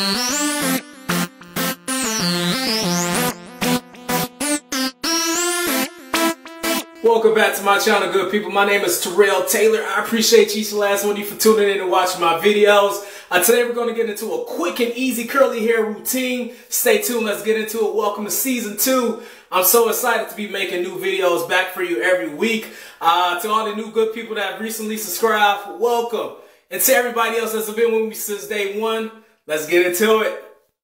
Welcome back to my channel, good people. My name is Terrell Taylor. I appreciate each and last one of you for tuning in and watching my videos. Today we're going to get into a quick and easy curly hair routine. Stay tuned. Let's get into it. Welcome to season 2. I'm so excited to be making new videos back for you every week. To all the new good people that have recently subscribed, welcome. And to everybody else that's been with me since day one, let's get into it.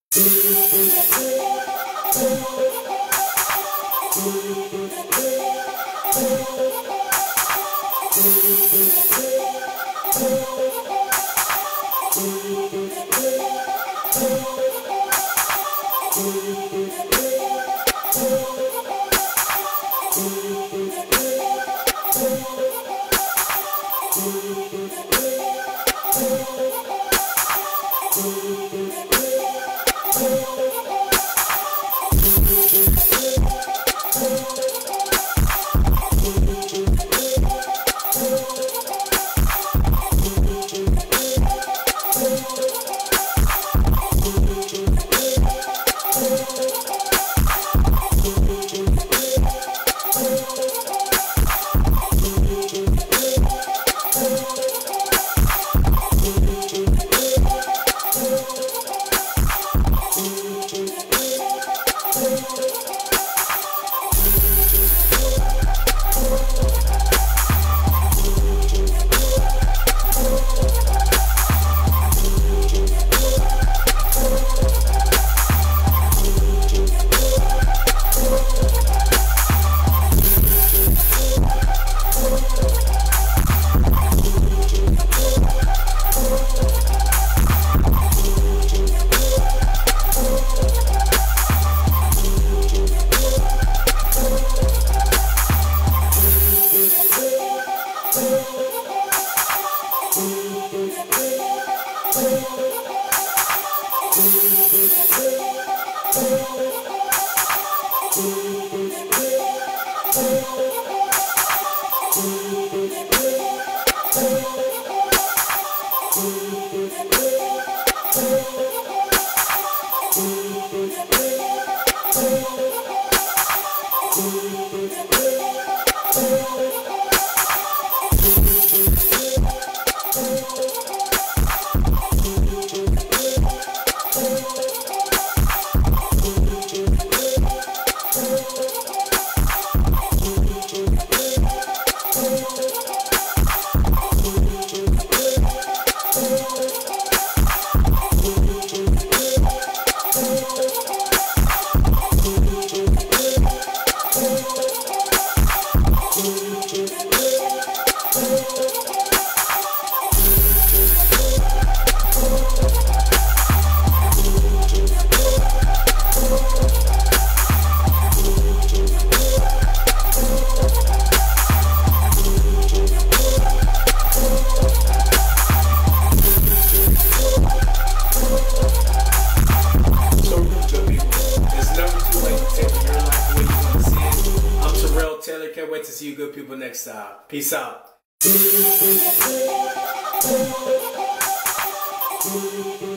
Can't wait to see you good people next time. Peace out.